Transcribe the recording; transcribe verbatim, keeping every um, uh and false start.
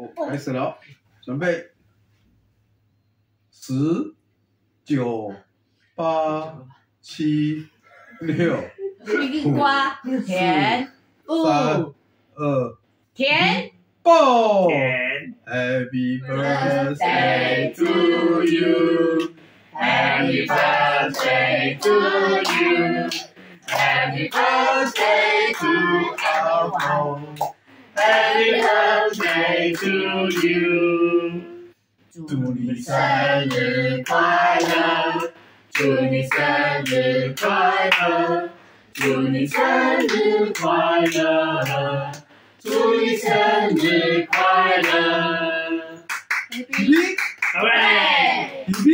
我开始了，准备，十、九、八、七、六、 地瓜、甜、 三、 五、 二、 甜、 爆 Happy birthday to you. Happy birthday to you. Happy birthday to our home. Happy birthday to you. 祝你生日快乐，祝你生日快乐，祝你生日快乐，祝你生日快乐。 比比， 好嘞！ 比比。